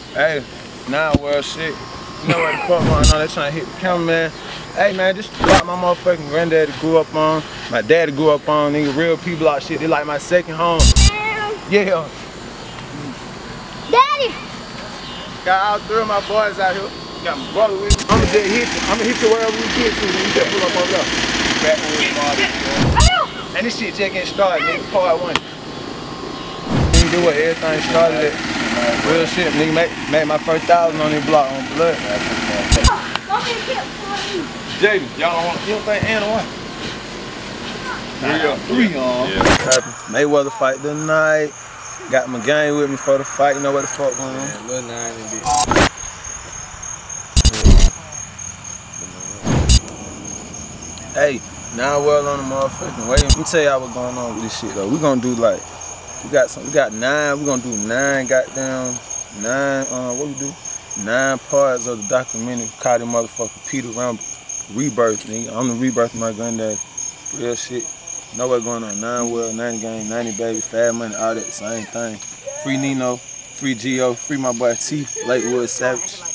Hey, now world shit. You know what the fuck going on? They trying to hit the cameraman. Hey man, just like my motherfucking granddaddy grew up on, my daddy grew up on, nigga, real people out shit. They like my second home. Yeah. Daddy! Got all three of my boys out here. Got my brother with me. I'ma just hit you. I'ma hit you wherever we get to. You just pull up over there. Backwoods Market. And this shit just getting started, nigga. Part one. Nigga do what everything started at. Real shit, nigga. Made my first 1,000 on this block on blood. Jaden, y'all don't want, you don't think Anna won? 3 on. Yeah. Mayweather fight tonight. Got my gang with me for the fight. You know what the fuck going on? Yeah, Lil 9 and bitch. Hey, now we're on the motherfucking way. Let me tell y'all what's going on with this shit though. We gonna do like, we got 9. We gonna do 9 goddamn 9. What we do? 9 parts of the documentary called the motherfucker Peter Rambert. Rebirth, nigga. I'm the rebirth of my granddad. Real shit. Know what's going on. 9 world, 90 game, 90 baby, fast money, all that same thing. Free Nino, free Gio, free my boy T, Lakewood Savage.